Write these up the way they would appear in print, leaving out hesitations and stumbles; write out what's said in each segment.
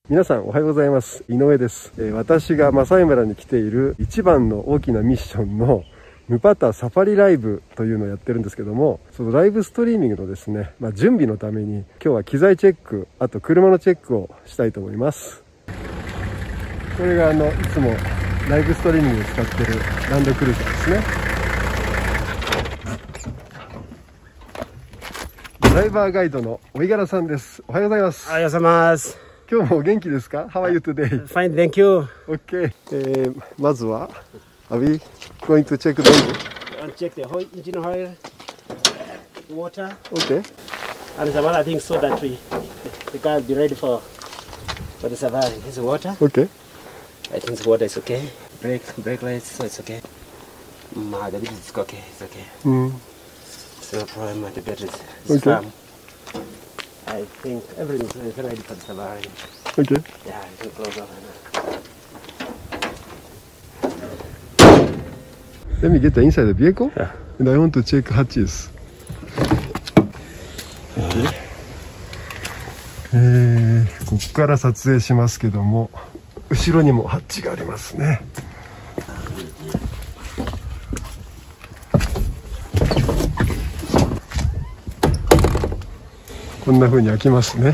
皆さんおはようございます。井上です。私がマサイ村に来ている一番の大きなミッションのムパタサファリライブというのをやってるんですけども、そのライブストリーミングのですね、準備のために今日は機材チェック、あと車のチェックをしたいと思います。これがいつもライブストリーミングで使ってるランドクルーザーですね。ドライバーガイドの追柄さんです。おはようございます。 おはようございます。 今日もお元気ですか？ How are you today? Fine, thank you. Okay. まずは Are we going to check the engine? I'll check the engine oil, water. Okay. And some other things so that we can be ready for the safari. Here's the water. Okay. I think the water is okay. Brake lights, so it's okay. The battery is okay. It's okay. It's no problem. The battery is firm. I think everything is ready for the safari. Okay. Yeah, it's no problem. Let me get the inside the vehicle. Yeah. And I want to check hatches. Okay. ここから撮影しますけども、後ろにもハッチがありますね。こんな風に開きますね。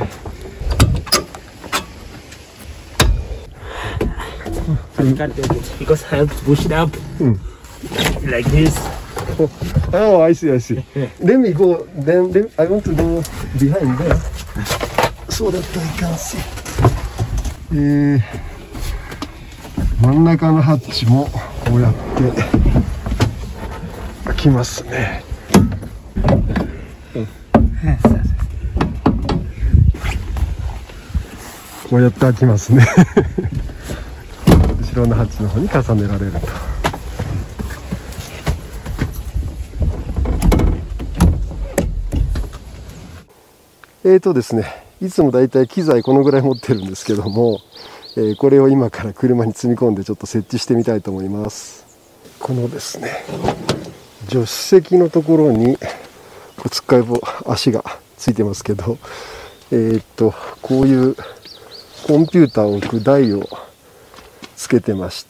You can't take it because I have to push it up like this. Oh, I see, I see. Let me go. Then I want to go behind there, so that I can see. 真ん中のハッチもこうやって開きますね。こうやって開きますね。後ろのハッチの方に重ねられると。ですね、いつもだいたい機材このぐらい持ってるんですけども、これを今から車に積み込んでちょっと設置してみたいと思います。このですね、助手席のところにつっかい棒、足がついてますけど、こういうコンピューターを置く台をつけてまして、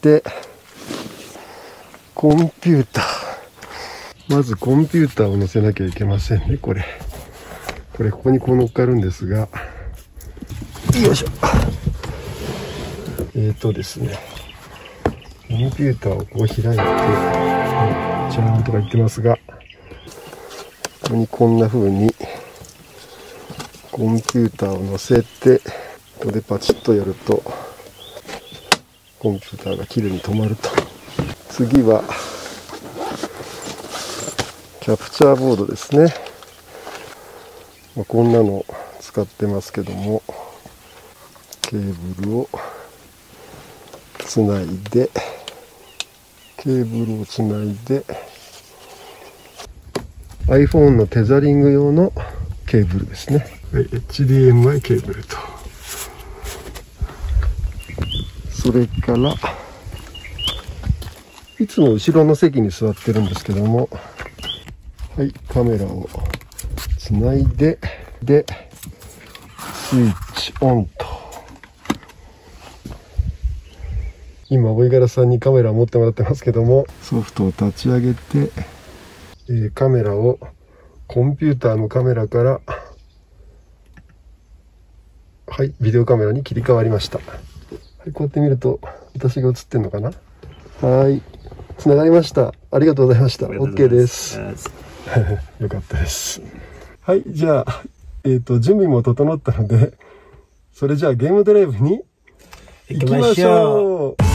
コンピューター、まずコンピューターを載せなきゃいけませんね。これここにこう乗っかるんですが、よいしょ。ですね、コンピューターをこう開いて、じゃーんとか言ってますが、ここにこんな風にコンピューターを載せて、ここでパチッとやるとコンピューターがきれいに止まると。次はキャプチャーボードですね。こんなの使ってますけども、ケーブルをつないで、iPhone のテザリング用のケーブルですね。HDMI ケーブルと、それからいつも後ろの席に座ってるんですけども、はい、カメラをつないで、スイッチオンと。今追柄さんにカメラを持ってもらってますけども、ソフトを立ち上げて、カメラをコンピューターのカメラから、はい、ビデオカメラに切り替わりました。はい、こうやって見ると私が映ってんのかな。はい、つながりました。ありがとうございました。 OK です。よかったです。はい、じゃあ、準備も整ったので、それじゃあゲームドライブに行きましょう。